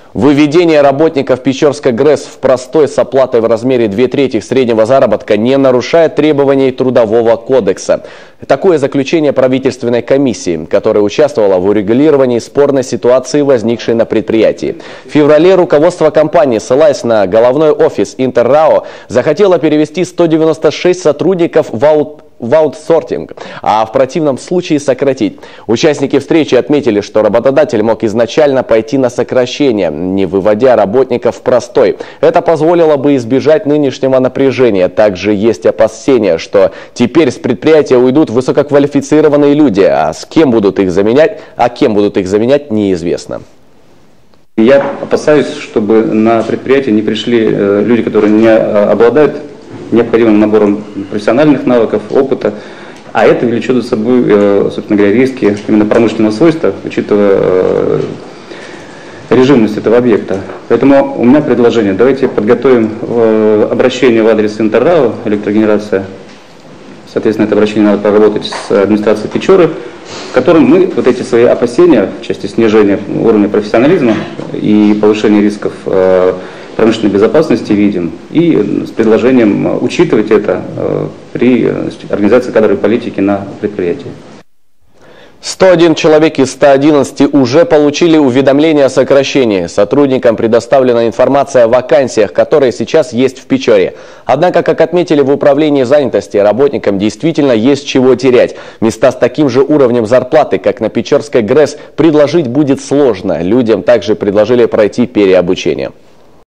Выведение работников Печорской ГРЭС в простой с оплатой в размере 2/3 среднего заработка не нарушает требований Трудового кодекса. Такое заключение правительственной комиссии, которая участвовала в урегулировании спорной ситуации, возникшей на предприятии. В феврале руководство компании, ссылаясь на головной офис Интеррао, захотело перевести 196 сотрудников в аутсортинг, а в противном случае сократить. Участники встречи отметили, что работодатель мог изначально пойти на сокращение, не выводя работников в простой. Это позволило бы избежать нынешнего напряжения. Также есть опасения, что теперь с предприятия уйдут высококвалифицированные люди, а кем будут их заменять, неизвестно. Я опасаюсь, чтобы на предприятие не пришли люди, которые не обладают необходимым набором профессиональных навыков, опыта, а это влечет за собой, собственно говоря, риски именно промышленного свойства, учитывая режимность этого объекта. Поэтому у меня предложение: давайте подготовим обращение в адрес Интеррао, электрогенерация. Соответственно, это обращение надо проработать с администрацией Печоры, в котором мы вот эти свои опасения в части снижения уровня профессионализма и повышения рисков промышленной безопасности видим, и с предложением учитывать это при организации кадровой политики на предприятии. 101 человек из 111 уже получили уведомление о сокращении. Сотрудникам предоставлена информация о вакансиях, которые сейчас есть в Печоре. Однако, как отметили в управлении занятости, работникам действительно есть чего терять. Места с таким же уровнем зарплаты, как на Печорской ГРЭС, предложить будет сложно. Людям также предложили пройти переобучение.